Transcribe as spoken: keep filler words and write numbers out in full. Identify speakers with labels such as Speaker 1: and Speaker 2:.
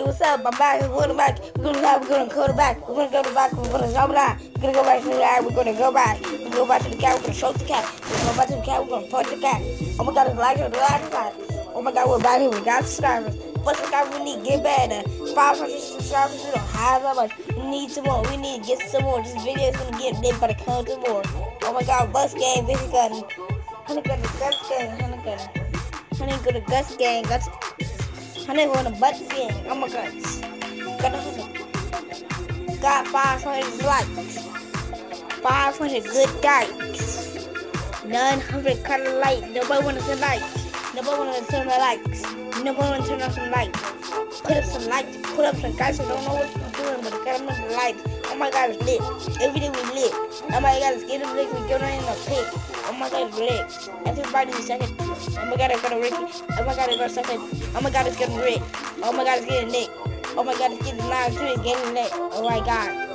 Speaker 1: what's up? I'm back. We're going back. We're gonna go. We're gonna go back. We're gonna go to back. We're gonna go back. We're gonna go back to the car. We're gonna go back. We're gonna go back to the car. We're gonna shoot the cat. We're gonna go back to the cat. We're gonna punch the cat. Oh my God, it's like it. It's like it. Oh my God, we're back here. We got subscribers. Plus, subscribers we need to get better. five hundred subscribers. We don't have that much. We need some more. We need to get some more. This video is gonna get lit by the content more. Oh my God, bus game. This is gun. Honey gun the guts game. Honey gun. Honey gun the guts game. Guts. Honey gun the butts game. Oh my God. Got a got five hundred likes. five hundred good likes. nine hundred kind of likes. Nobody wanna see likes. Nobody wanna turn the likes. Nobody wanna turn on some likes. Put up some likes. Put up some guys who don't know what you're doing, but gotta make the likes. Oh my God, it's lit. Every day we lit. Oh my God, it's getting lit. We get on in the pit. Oh my God, it's lit. Everybody's second. Oh my God, it's gonna Ricky. Oh my God, it's gonna second. Oh my God, it's getting lit. Oh my God, it's getting lit. Oh my God, it's getting live too. It's getting lit. Oh my God.